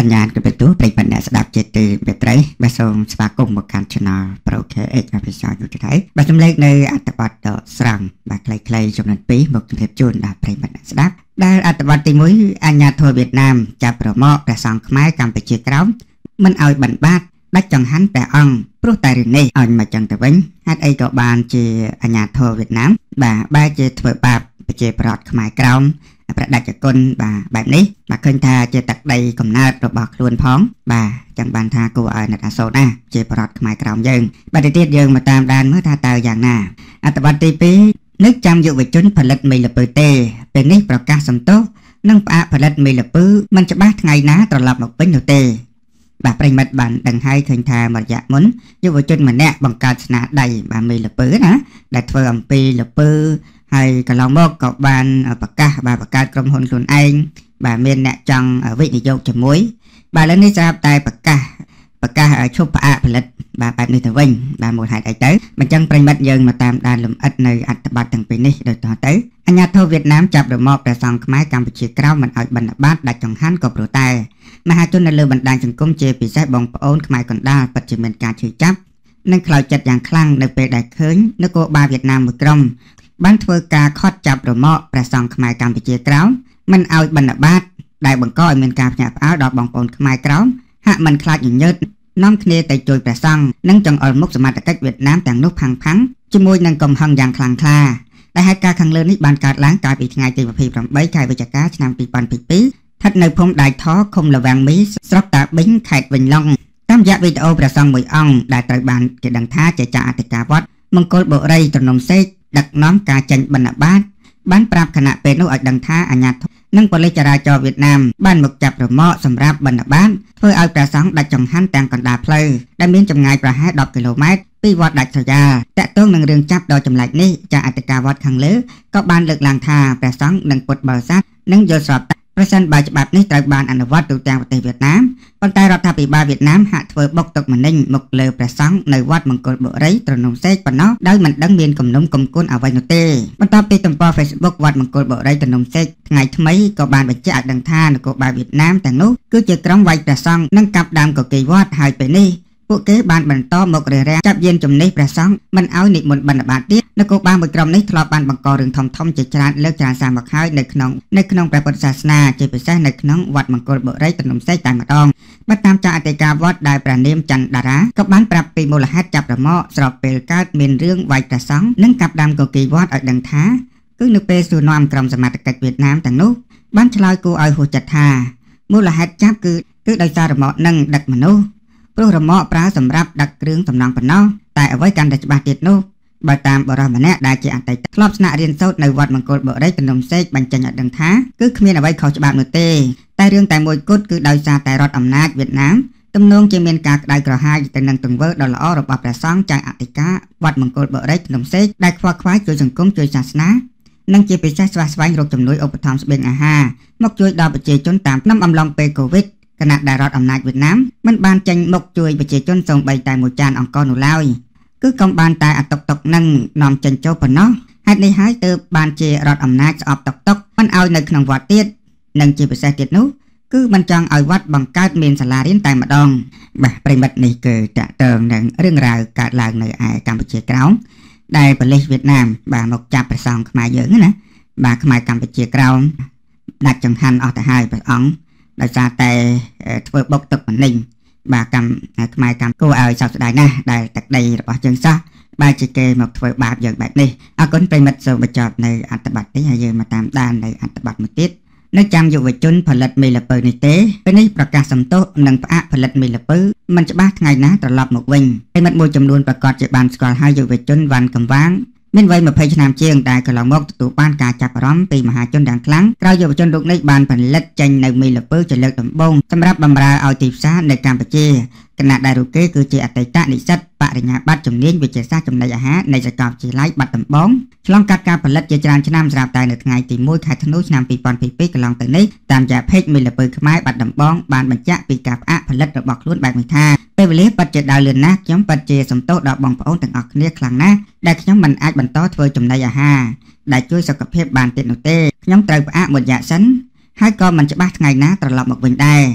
អញ្ញាតក៏ទៅប្រិយបញ្ញាស្ដាប់ជាទីមេត្រីបាទសូមស្វាគមន៍មកកាន់ Channel Pro KX អភិសាយុទ្ធថៃបាទចំលេខនៅអត្ថបទដ៏ស្រង់បាទខ្លីៗចំនួន2មកជម្រាបជូនដល់ប្រិយបញ្ញាស្ដាប់ដែលអត្ថបទទី1អញ្ញាធិវៀតណាមចាប់ប្រមោព្រះសង្ឃខ្មែរកម្ពុជាក្រោមមិនឲ្យបិណ្ឌបាតដាច់ចង្ហាន់ព្រះអង្គព្រោះតែរឿងនេះឲ្យមកចឹងទៅវិញហេតុអីក៏បានជាអញ្ញាធិវៀតណាមបាទបែរជាធ្វើបាបប្រជាប្រដ្ឋខ្មែរក្រោមប្រដាច់គុណបាទបែបនេះបាទឃើញថាជាទឹកដីកំណើតរបស់ខ្លួនផងបាទចឹងបានថាគួរឲ្យអ្នកអាសូរណាជាប្រដ្ឋខ្មែរក្រោមយើងបាទទៅទៀតយើងមកតាមដានមើលថាតើយ៉ាងណាអត្ថបទទី2នឹកចាំយុវជនផលិតមីលពើទេពេលនេះប្រកាសសំទោសនិងផ្អាកផលិតមីលពើមិនច្បាស់ថ្ងៃណាត្រឡប់មកវិញនោះទេបាទប្រិមិត្តបានដឹងហើយឃើញថាមួយរយៈមុនយុវជនម្នាក់បង្កើតស្នាដៃបាទមីលពើណាដែលធ្វើអំពីលពើហើយកន្លងមកក៏បានប្រកាសបាទបង្កើតក្រុមហ៊ុនខ្លួនឯងបាទមានអ្នកចង់វិនិយោគជាមួយបាទឥឡូវនេះស្រាប់តែប្រកាសឈប់ផ្អាកផលិតបាទបែបនេះទៅវិញបាទមូលហេតុអីទៅមិនចឹងប្រិមិត្តយើងមកតាមដានលម្អិតនៅអត្ថបទទាំងពីរនេះដូចតទៅអាញាធិបតេយ្យវៀតណាមចាប់រមាប់ព្រះសង្ឃខ្មែរកម្ពុជាក្រោមមិនឲ្យបិណ្ឌបាតដាច់ចង្ហាន់ក៏ព្រោះតែមហាជននៅលើបណ្ដាញសង្គមជាពិសេសបងប្អូនខ្មែរកណ្ដាលពិតជាមានការឈឺចាប់និងខ្លោចចិត្តយ៉ាងខ្លាំងនៅពេលដែលឃើញនគរបាលវៀតណាមមួយក្រុមបានធ្វើការខត់ចាប់រមាក់ព្រះសង្ឃខ្មែរកម្ពុជាក្រោមមិនឲ្យបិណ្ឌបាតដែលបង្កឲ្យមានការភ្ញាក់ផ្អើលដល់បងប្អូនខ្មែរក្រោមហាក់មិនខ្លាចញញើតនាំគ្នាទៅជួយព្រះសង្ឃនិងចង្អុលមុខសមត្ថកិច្ចវៀតណាមទាំងនោះផាំងជាមួយនឹងកំហឹងយ៉ាងខ្លាំងក្លាដែលហេតុការណ៍ខាងលើនេះបានកើតឡើងកាលពីថ្ងៃទី28ខែវិច្ឆិកាឆ្នាំ2022ស្ថិតនៅភូមិដៃថឃុំលវាំងមីស្រុកតាប៊ីងខេត្តវិញឡុងតាមរយៈវីដេអូព្រះសង្ឃមួយអង្គដែលត្រូវបានគេដឹងថាជាចាអធិការវត្តមង្គលបុរីត្រនំសេកដឹកនាំការចេញបិណ្ឌបាតបានប្រាប់គណៈពេលនោះឲ្យដឹងថាអាញាធិបតេយ្យនិងប៉ូលីសចរាចរណ៍វៀតណាមបានមកចាប់រមាក់សម្រាប់បិណ្ឌបាតធ្វើឲ្យព្រះសង្ឃដាច់ចង្ហាន់ទាំងកណ្ដាលផ្លូវដែលមានចម្ងាយប្រហែល10គីឡូម៉ែត្រពីវត្តដាច់ស្រយាលតាក់ទងនឹងរឿងចាប់ដ៏ចម្លែកនេះចាអធិការវត្តខាងលើក៏បានលើកឡើងថាព្រះសង្ឃនិងពុទ្ធបរិស័ទនឹងយល់ស្របប្រសិនបើច្បាប់នេះត្រូវបានអនុវត្តទូទាំងប្រទេសវៀតណាមប៉ុន្តែរដ្ឋាភិបាលវៀតណាមហាក់ធ្វើបុកទុកម្នេញមកលើព្រះសង្ឃនៅវត្តមង្គលបុរីត្រនំសេកប៉ុណ្ណោះដោយមិនដឹងមានគំនុំគំគួនអ្វីនោះទេបន្ទាប់ពីទំព័រ Facebook វត្តមង្គលបុរីត្រនំសេកថ្ងៃថ្មីក៏បានបញ្ជាក់ឲ្យដឹងថានគរបាលវៀតណាមទាំងនោះគឺជាក្រុមវាយព្រះសង្ឃនិងកាប់ដើមកុកីវត្តហើយពេលនេះពួកគេបានបន្តមករះរាំងចាប់យានជំនិះព្រះសង្ឃមិនឲ្យនិមន្តបិណ្ឌបាតទៀតនគរបាលមួយក្រុមនេះធ្លាប់បានបង្ករឿងធំជាច្រើនលើកច្រើនសារមកហើយនៅក្នុងព្រះពុទ្ធសាសនាជាពិសេសនៅក្នុងវត្តមង្គលបុរីត្រនំសេកតែម្ដងបើតាមចាអធិការវត្តដែលព្រះនាមច័ន្ទតារាក៏បានប្រាប់ពីមូលហេតុចាប់រមាក់ស្របពេលកើតមានរឿងវាយព្រះសង្ឃនិងកាប់ដើមកុកីវត្តឲ្យដឹងថាគឺនៅពេលសួរនាំក្រុមសមត្ថកិច្ចវៀតណាមទាំងនោះបានឆ្លើយគួរឲ្យហួសចិត្តថាមូលហេតុចាប់គឺដោយសាររមាក់នឹងដឹកមនុស្សព្រោះរមាក់ប្រើសម្រាប់ដឹកគ្រឿងសំណង់ប៉ុណ្ណោះតែអ្វីកាន់តែច្បាស់ទៀតនោះបើតាមបរិសម្នាក់ដែលជាអតីតធ្លាប់ស្នាក់រៀនសូត្រនៅវត្តមង្គលបុរីត្រនំសេកបញ្ចេញឲ្យដឹងថាគឺគ្មានអ្វីខុសច្បាប់នោះទេតែរឿងតែមួយគត់គឺដោយសារតែរដ្ឋអំណាចវៀតណាមទំនងជាមានការក្តៅក្រហាយទៅនឹងទង្វើដ៏ល្អរបស់ព្រះសង្ឃចៅអធិការវត្តមង្គលបុរីត្រនំសេកដែលខ្វល់ខ្វាយជួយសង្គមជួយសាសនានិងជាពិសេសស្វះស្វែងរកជំនួយឧបត្ថម្ភស្បៀងអាហារមកជួយដល់ប្រជាជនតាមnămអំឡុងពេលកូវីដគណៈដែលរដ្ឋអំណាចវៀតណាមមិនបានចេញមុខជួយប្រជាជនសូម្បីតែមួយចានអង្គរនោះឡើយគឺកុំបានតែអតុកតុកនឹងនាំចេញចូលប៉ុណ្ណោះហេតុនេះហើយទើបបានជារដ្ឋអំណាចស្អប់តុកមិនឲ្យនៅក្នុងវត្តទៀតនិងជាពិសេសទៀតនោះគឺមិនចង់ឲ្យវត្តបង្កើតមានសាលារៀនតែម្ដងបាទប្រិមិត្តនេះគឺតាក់ទងនឹងរឿងរ៉ាវកើតឡើងនៅឯកម្ពុជាក្រោមដែលប៉ូលីសវៀតណាមបាទមកចាប់ព្រះសង្ឃខ្មែរយើងណាបាទខ្មែរកម្ពុជាក្រោមដាច់ចង្ហាន់អស់ទៅហើយព្រះអង្គដោយសារតែធ្វើបុកទុកម្នេញបាទខ្មែរកម្ពុជាគួរឲ្យសោកស្ដាយណាស់ដែលទឹកដីរបស់យើងសោះបែរជាគេមកធ្វើបាបយើងបែបនេះអរគុណប្រិមិត្តសូមបញ្ចប់នៅអត្ថបទនេះហើយយើងមកតាមដាននៅអត្ថបទមួយទៀតនៅចាំយុវជនផលិតមីលពើនេះទេពេលនេះប្រកាសសំទោសនិងផ្អាកផលិតមីលពើមិនច្បាស់ថ្ងៃណាត្រឡប់មកវិញប្រិមិត្តមួយចំនួនប្រកាសជាបានស្គាល់ហើយយុវជនវ៉ាន់កំវាងមានវ័យ20ឆ្នាំជាងដែលកន្លងមកទទួលបានការចាប់អារម្មណ៍ពីមហាជនយ៉ាងខ្លាំងក្រោយយុវជនរូបនេះបានផលិតចេញនៅមីលពើជាលើកដំបូងសម្រាប់បម្រើឲ្យទីផ្សារនៅកម្ពុជាគណៈដែលរូបគេគឺជាអតីតនិស្សិតបរិញ្ញាបត្រជំនាញវិទ្យាសាស្ត្រចំណីអាហារនៃសាកលវិទ្យាល័យបាត់ដំបងឆ្លងកាត់ការផលិតជាច្រើនឆ្នាំស្រាប់តែនៅថ្ងៃទី1ខែធ្នូឆ្នាំ2022កន្លងទៅនេះតាមរយៈเพจមីលពើខ្មែរបាត់ដំបងបានបញ្ជាក់ពីការផ្អាកផលិតរបស់ខ្លួនបែបនេះថាពេលវេលាពិតជាដើរលឿនណាស់ខ្ញុំពិតជាសំទោសដល់បងប្អូនទាំងអស់គ្នាខ្លាំងណាស់ដែលខ្ញុំមិនអាចបន្តធ្វើចំណីអាហារដែលជួយសុខភាពបានទៀតនោះទេខ្ញុំត្រូវផ្អាកមួយរយៈសិនហើយក៏មិនច្បាស់ថ្ងៃណាត្រឡប់មកវិញដែរ យ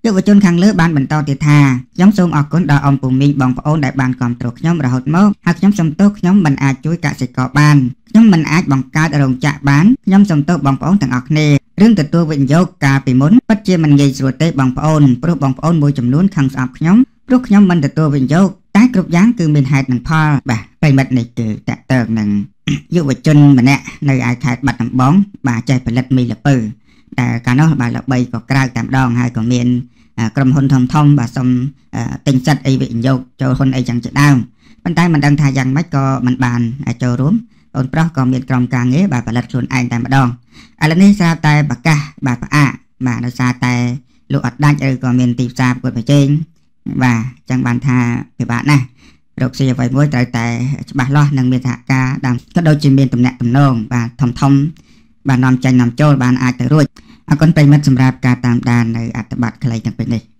យុវជនខាងលើបានបន្តទៀតថាខ្ញុំសូមអរគុណដល់អង្គពូមីងបងប្អូនដែលបានគាំទ្រខ្ញុំរហូតមកហើយខ្ញុំសូមទោសខ្ញុំមិនអាចជួយកសិករបានខ្ញុំមិនអាចបង្កើតរោងចក្របានខ្ញុំសូមទោសបងប្អូនទាំងអស់គ្នារឿងទទួលវិនិយោគកាលពីមុនពិតជាមិនងាយស្រួលទេបងប្អូនព្រោះបងប្អូនមួយចំនួនខឹងស្អប់ខ្ញុំព្រោះខ្ញុំមិនទទួលវិនិយោគតែគ្រប់យ៉ាងគឺមានហេតុនិងផលបាទប្រិមិត្តនេះគឺតកតើនឹងយុវជនម្នាក់នៅឯខេត្តបាត់ដំបងបាទចេះផលិតមីល្ពៅតែកាលនោះបាទល្បីក៏ក្រៅតែម្ដងហើយក៏មានក្រុមហ៊ុនធំបាទសុំទិញសិទ្ធិអីវិនិយោគចូលហ៊ុនអីចឹងជាដើមប៉ុន្តែមិនដឹងថាយ៉ាងម៉េចក៏មិនបានចូលរួមអូនប្រុសក៏មានក្រុមការងារបាទផលិតខ្លួនឯងតែម្ដងឥឡូវនេះស្រាប់តែប្រកាសបាទផ្អាកបាទដោយសារតែលោកអត់ដាច់ឬក៏មានទីផ្សារប្រកួតប្រជែងបាទចឹងបានថាពិបាកណាស់រកស៊ីអ្វីមួយត្រូវតែច្បាស់លាស់និងមានសហការដើមក៏ដូចជាមានទំនាក់ទំនងបាទធំបាទនាំចេញនាំចូលបានអាចទៅរួចអរគុណប្រិមិត្តសម្រាប់ការតាមដាននៅអត្ថបទខ្លីទាំងពីរនេះ